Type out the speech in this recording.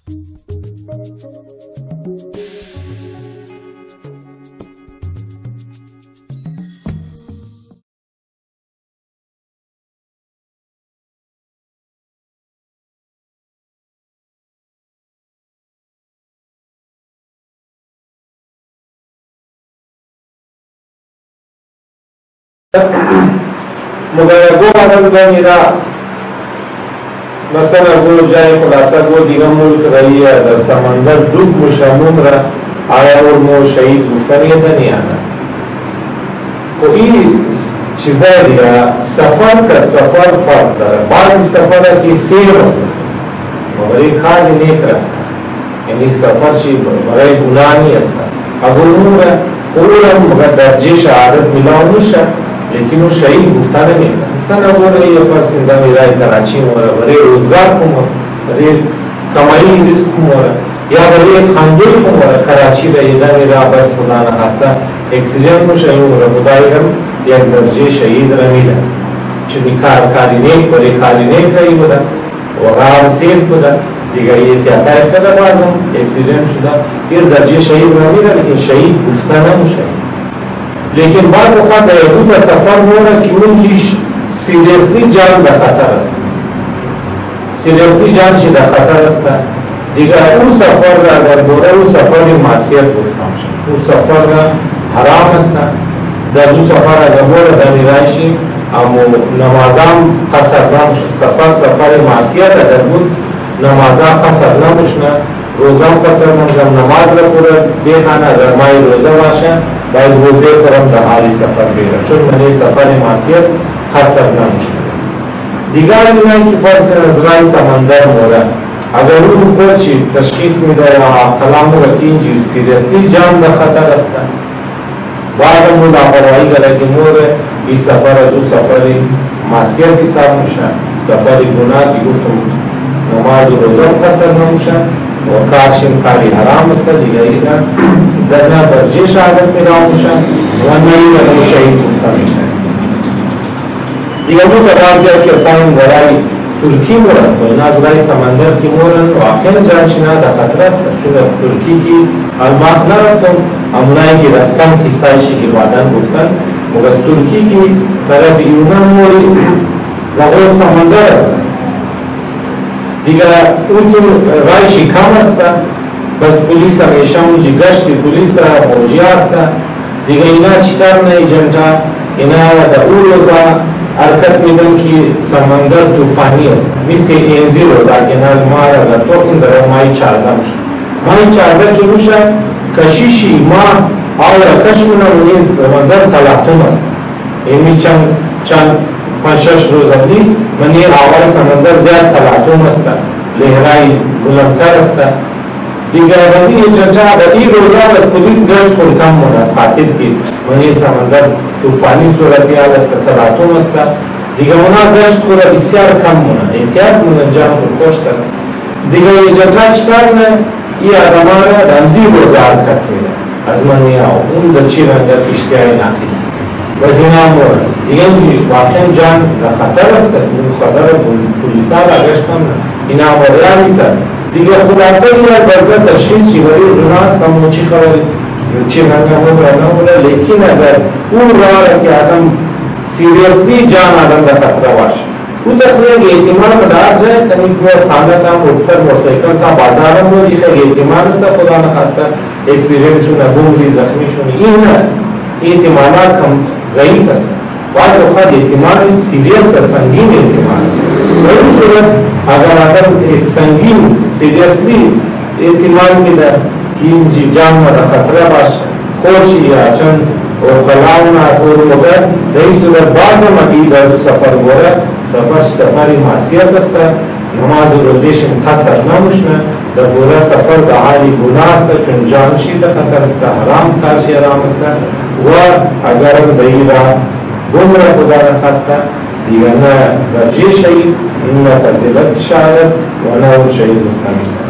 मगर वो आनंद का मेरा मसला वो जाए खुलासा वो दिगम मुल्क रही है दर समंदर डूब मुशमुम रहा आया और मो शहीद गुफ्तनी नहीं आना कोई चीज़ें दिया सफर कर सफर फर्क कर बाज़ सफर की सेर मगर एक खाली नहीं कर यानी सफर शी बड़े गुनाह नहीं है अब उन्होंने पूरा मगर दर्जे शहादत मिला उन्हें लेकिन वो शहीद गुफ्ताने नहीं था इंसान अब हो रही है फर्ज इंसान मेरा कराची में हो रहा बड़े रोजगार को हो बड़े कमाई रिस्क हो रहा या बड़े खानदे को हो रहा कराची का इधर मेरा बस खुदा न खासा एक्सीडेंट में शहीद हो रहा खुदाई हम या दर्जे शहीद रमीला चुनी कारिने बड़े कारिने कहीं बता वहाँ सेफ बता दिगा ये क्या था ऐसा बाद हम एक्सीडेंट शुदा फिर दर्जे शहीद रमीला लेकिन शहीद गुफ्ताना मुश्किल लेकिन बाद वक़्त ऐबू का सफर हो रहा कि उन चीज सीरियसली जान का खतर है सीरियसली जान शी का खतर है दिगर उस सफर का अगर बोला उस सफर की मासियत पूछना उस सफर का हराम है दर्जू सफर अगर बोला दनिराशी हम नमाज़ाम कसर ना सफर सफर मासियत अगर बुद नमाज़ा कसर ना मुशना रोज़ा कसर ना जब नमाज का पूरा बेखाना अगर माई रोज़ा वाशा बाइक रोज़े फरम दहाली सफर बेरा चुन मने सफर मासियत खसर ना मुश्किल दिगार में की फर्ज नजराई समंदर मोरा अगर वो खोची तशखीस में दया कलाम रखीं जी सीरियसली जान का खतर है बाद में लापरवाही करे कि मोर इस सफर जो सफर मासियत के साथ मुशा सफर गुनाह की गुफ्तगू नमाज रोज़ा खसर ना मुशा वकाशिम कारी हराम दिगा दरना दर्जे शहादत में रामुशा वनई वनई शहीद मुफ्तनी दिगमो दरवाज़े के ताम वराई तुर्की मोरन नाज़राई समंदर की मोरन वाक़ई जानशिना दा खतरा चुना तुर्की की अलमाख न रफ्तम अमनाई की रफ्तम की साइशी की वादन गुफ्तन मगर तुर्की की तरफ यूनान मोरी वगैर समंदर है दिगा ऊंचू राय शिकाम असता बस पुलिस हमेशा उनकी गश्त पुलिस फौजिया असता दिगा इना शिकार नहीं जनता इना रोजा हरकत मिलन की समंदर तूफानी असता मिसे एंजी रोजा के नाल मारा लतो इंदर माई चारदा की मुशा कशिशी माँ और कश्मना उन्हें समंदर तलातुम असता इनमें चंद पंचश रोज़ी मनी आवाज़ समंदर ज़्यादा तलातुम अस्ता लहराई बुलंदतर अस्ता दिगर वज़ी ये चर्चा बड़ी रोज़ा बस पुलिस गश्त को कम होना खातिर की मनी समंदर तूफानी सूरत याल तलातुम अस्ता दिगर उना गश्त को बिस्यार कम होना एहतियात मुनजाम को कोश कर दिगर ये चर्चा शिकार में ये आदमारा रमज़ी रोज़ा करते हैं अज़मानिया उन दच्ची रंगर इश्तियाई नाकिस वज़ीना मोर दिगंजी वाक़ई जान खतर है उन खतर पुलिसा लागश्तम इना वरानी था दिगर खुलासा ये बर्ज़ा तशख़ीस शिवरी जुनास कम मुची खबर मुची रंगा हो रहना बोला लेकिन अगर वो रहा कि आदम सीरियसली जान आदम का खतरा वाश वो तस्वीर के इत्मीनान खदार जाए तनी पूरा सामने था मुफ्तर मोटरसाइकिल था बाजार में लिखा इत्मीनान से खुदा न खास्ता एक्सीडेंट शुना बुमली जख्मी शुनी इन्हें इत्मीनान कम ज़ईफ़ है बाद वक़्त इत्मीनान सीरियस था संगीन इत्मीनान वही सूरत अगर आदम एक संगीन सीरियसली इत्मीनान मिला कि जी जान में खतरा बाश कोची या चंद और खलाउना और मगर रही सूरत बाद में मकीद है सफ़र बोला सफरी मासियत अस्ता नमाज रोज़ेशन खसर ना मुशना द पूरा सफर दहाली गुनाह से चुनजानशी द खतर अस्ता हराम काशी हराम अस्ता व अगर दईरा गुमरा खुदा न खास्ता दिगना दर्जे शहीद इन फजीलत शहादत व ना शहीद मुस्तमिल